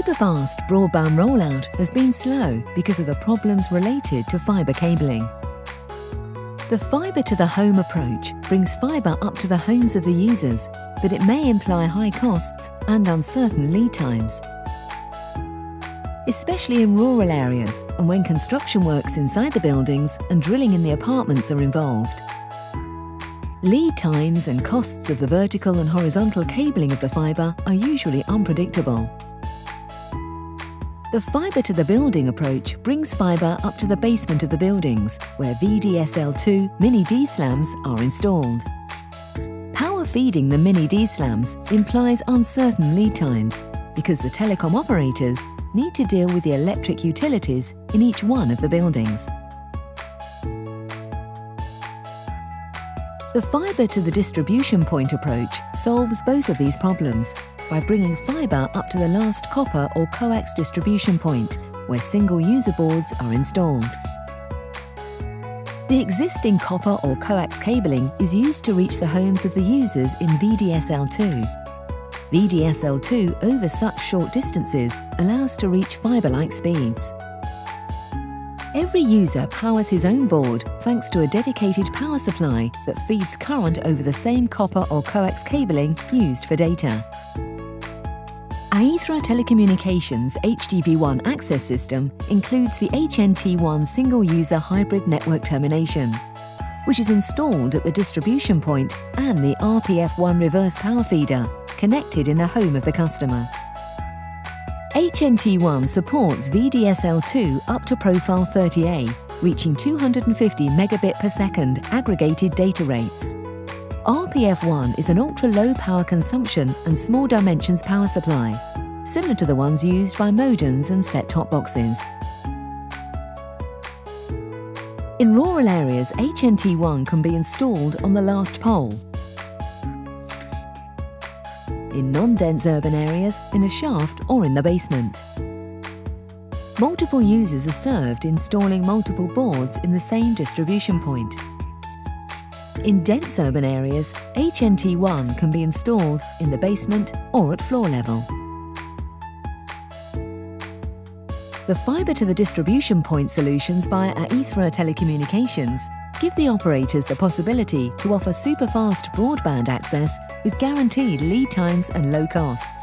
superfast broadband rollout has been slow because of the problems related to fibre cabling. The fibre-to-the-home approach brings fibre up to the homes of the users, but it may imply high costs and uncertain lead times. Especially in rural areas and when construction works inside the buildings and drilling in the apartments are involved. Lead times and costs of the vertical and horizontal cabling of the fibre are usually unpredictable. The fibre-to-the-building approach brings fibre up to the basement of the buildings, where VDSL2 mini D-slams are installed. Power feeding the mini D-slams implies uncertain lead times, because the telecom operators need to deal with the electric utilities in each one of the buildings. The fibre-to-the-distribution point approach solves both of these problems by bringing fibre up to the last copper or coax distribution point, where single user boards are installed. The existing copper or coax cabling is used to reach the homes of the users in VDSL2. VDSL2 over such short distances allows to reach fibre-like speeds. Every user powers his own board thanks to a dedicated power supply that feeds current over the same copper or coax cabling used for data. Aethra Telecommunications HDB1 access system includes the HNT1 single-user hybrid network termination, which is installed at the distribution point and the RPF1 reverse power feeder connected in the home of the customer. HNT1 supports VDSL2 up to profile 30A, reaching 250 megabit per second aggregated data rates. RPF1 is an ultra-low power consumption and small dimensions power supply, similar to the ones used by modems and set-top boxes. In rural areas, HNT1 can be installed on the last pole. In non-dense urban areas, in a shaft or in the basement. Multiple users are served installing multiple boards in the same distribution point. In dense urban areas, HNT1 can be installed in the basement or at floor level. The fibre-to-the-distribution point solutions via Aethra Telecommunications give the operators the possibility to offer superfast broadband access with guaranteed lead times and low costs.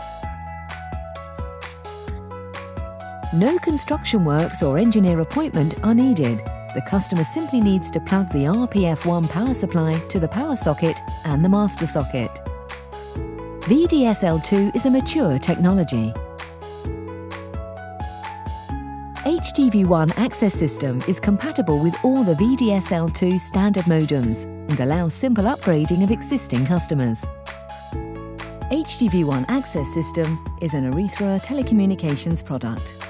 No construction works or engineer appointment are needed. The customer simply needs to plug the RPF1 power supply to the power socket and the master socket. VDSL2 is a mature technology. HDB1 access system is compatible with all the VDSL2 standard modems and allows simple upgrading of existing customers. HDB1 access system is an Aethra Telecommunications product.